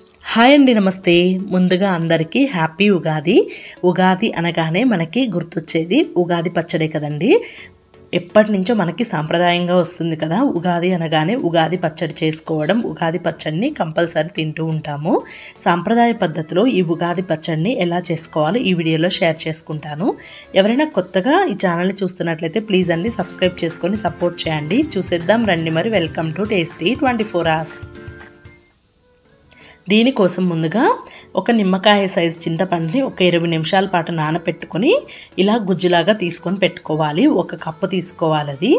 Hi అండి, నమస్తే. ముందుగా అందరికీ హ్యాపీ ఉగాది. ఉగాది అనగానే మనకి గుర్తొచ్చేది ఉగాది పచ్చడే కదండి. ఎప్పటి నుంచో మనకి సాంప్రదాయంగా వస్తుంది కదా ఉగాది అనగానే ఉగాది పచ్చడి చేసుకోవడం. ఉగాది పచ్చడిని కంపల్సరీ తింటూ ఉంటాము. సాంప్రదాయ పద్ధతిలో ఈ ఉగాది పచ్చడిని ఎలా చేసుకోవాలో ఈ వీడియోలో షేర్ చేసుకుంటాను. ఎవరైనా కొత్తగా ఈ ఛానల్ని చూస్తున్నట్లయితే ప్లీజ్ అండి సబ్స్క్రైబ్ చేసుకొని సపోర్ట్ చేయండి. చూసేద్దాం రండి మరి. Welcome to tasty 24 hours. దీనికోసం ముందుగా ఒక నిమ్మకాయ సైజు చింతపండుని ఒక 20 నిమిషాల పాటు నానబెట్టుకొని ఇలా గుజ్జులాగా తీసుకొని పెట్టుకోవాలి. 1 కప్పు తీసుకోవాలి. అది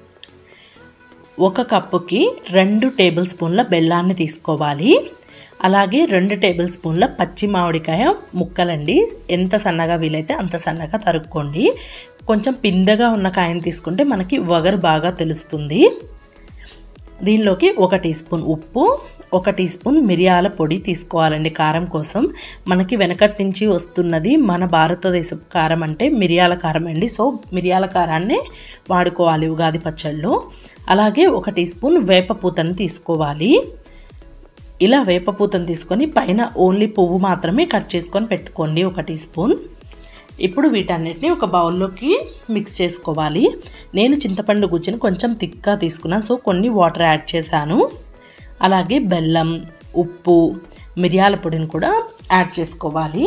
1 కప్పుకి 2 టేబుల్ స్పూన్ల బెల్లాన్ని తీసుకోవాలి. అలాగే 2 టేబుల్ స్పూన్ల పచ్చి మామిడికాయ ముక్కలండి. ఎంత సన్నగా వీలైతే అంత సన్నగా తరుక్కోండి. కొంచెం పిందెగా ఉన్న కాయని తీసుకుంటే మనకి వగరు బాగా తెలుస్తుంది. దీనిలోకి 1 టీ స్పూన్ ఉప్పు, 1 టీ స్పూన్ మిరియాల పొడి తీసుకోవాలండి. కారం కోసం మనకి వెనకటి నుంచి వస్తున్నది మన భారతదేశ కారం అంటే మిరియాల కారం అండి. సో మిరియాల కారాన్ని వాడుకోవాలి ఉగాది పచ్చళ్ళలో. అలాగే 1 టీ స్పూన్ వేపపూతను తీసుకోవాలి. ఇలా వేపపూతను తీసుకొని పైన ఓన్లీ పువ్వు మాత్రమే కట్ చేసుకొని పెట్టుకోండి 1 టీ స్పూన్. ఇప్పుడు వీటన్నిటిని ఒక బౌల్లోకి మిక్స్ చేసుకోవాలి. నేను చింతపండు గుజ్జుని కొంచెం థిక్గా తీసుకున్నాను, సో కొన్ని వాటర్ యాడ్ చేశాను. అలాగే బెల్లం, ఉప్పు, మిరియాల పొడిని కూడా యాడ్ చేసుకోవాలి.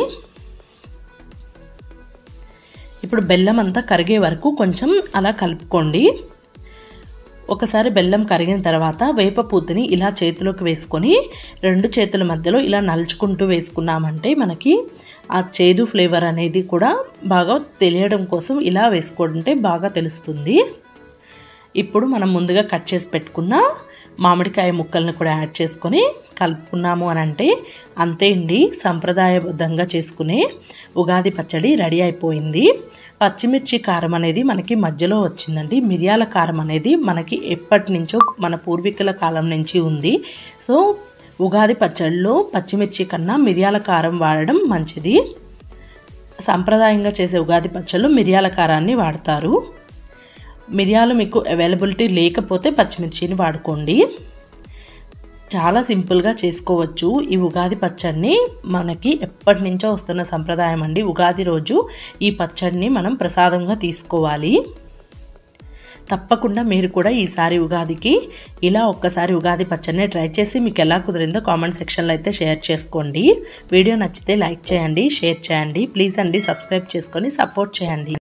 ఇప్పుడు బెల్లం అంతా కరిగే వరకు కొంచెం అలా కలుపుకోండి. ఒకసారి బెల్లం కరిగిన తర్వాత వేపపూతని ఇలా చేతిలోకి వేసుకొని 2 చేతుల మధ్యలో ఇలా నలుచుకుంటూ వేసుకున్నామంటే మనకి ఆ చేదు ఫ్లేవర్ అనేది కూడా బాగా తెలియడం కోసం ఇలా వేసుకుంటే బాగా తెలుస్తుంది. ఇప్పుడు మనం ముందుగా కట్ చేసి పెట్టుకున్న మామిడికాయ ముక్కలను కూడా యాడ్ చేసుకొని కలుపుకున్నాము అని అంటే అంతే అండి, సంప్రదాయబద్ధంగా చేసుకునే ఉగాది పచ్చడి రెడీ అయిపోయింది. పచ్చిమిర్చి కారం అనేది మనకి మధ్యలో వచ్చిందండి. మిరియాల కారం అనేది మనకి ఎప్పటి నుంచో మన పూర్వీకుల కాలం నుంచి ఉంది. సో ఉగాది పచ్చడిలో పచ్చిమిర్చి కన్నా మిరియాల కారం వాడడం మంచిది. సాంప్రదాయంగా చేసే ఉగాది పచ్చళ్ళు మిరియాల కారాన్ని వాడతారు. మిరియాలు మీకు అవైలబిలిటీ లేకపోతే పచ్చిమిర్చిని వాడుకోండి. చాలా సింపుల్గా చేసుకోవచ్చు ఈ ఉగాది పచ్చడిని. మనకి ఎప్పటి నుంచో వస్తున్న సంప్రదాయం అండి. ఉగాది రోజు ఈ పచ్చడిని మనం ప్రసాదంగా తీసుకోవాలి. తప్పకుండా మీరు కూడా ఈసారి ఉగాదికి ఇలా ఒక్కసారి ఉగాది పచ్చడిని ట్రై చేసి మీకు ఎలా కుదిరిందో కామెంట్ సెక్షన్లో అయితే షేర్ చేసుకోండి. వీడియో నచ్చితే లైక్ చేయండి, షేర్ చేయండి. ప్లీజ్ అండి సబ్స్క్రైబ్ చేసుకొని సపోర్ట్ చేయండి.